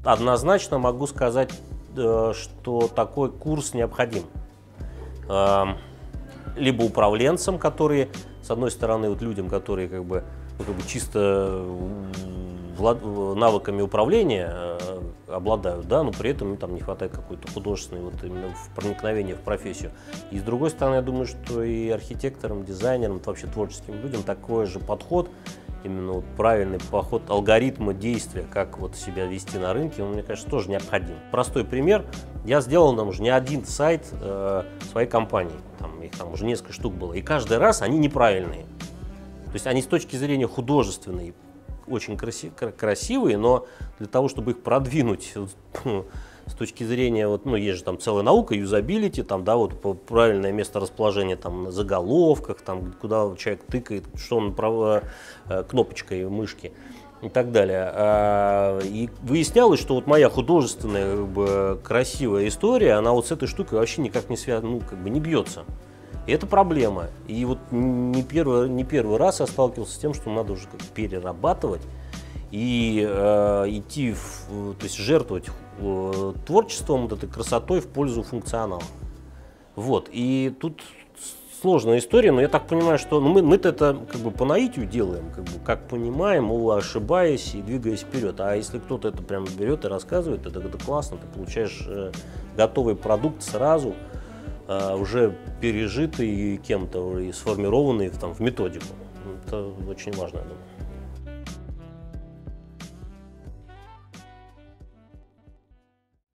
однозначно могу сказать, что такой курс необходим. Либо управленцам, которые, с одной стороны, вот людям, которые как бы чисто навыками управления обладают, да, но при этом им там не хватает какой-то художественной вот именно проникновения в профессию. И с другой стороны, я думаю, что и архитекторам, дизайнерам, вообще творческим людям такой же подход, именно вот правильный подход алгоритма действия, как вот себя вести на рынке, он, мне кажется, тоже необходим. Простой пример. Я сделал там уже не один сайт своей компании, их там уже несколько штук было, и каждый раз они неправильные. То есть они с точки зрения художественной очень красивые, но для того, чтобы их продвинуть с точки зрения, вот, ну, есть же там целая наука, юзабилити, там, да, вот правильное место расположения там на заголовках, там, куда человек тыкает, что он кнопочкой мышки и так далее. И выяснялось, что вот моя художественная, как бы, красивая история, она вот с этой штукой вообще никак не связана, ну, как бы не бьется. И это проблема. И вот не первый раз я сталкивался с тем, что надо уже как перерабатывать и идти, то есть жертвовать творчеством, вот этой красотой в пользу функционала. Вот. И тут сложная история, но я так понимаю, что мы-то это как бы по наитию делаем, как понимаем, ошибаясь и двигаясь вперед. А если кто-то это прям берет и рассказывает, это классно, ты получаешь готовый продукт сразу, уже пережитый кем-то и сформированный там в методику. Это очень важно, я думаю.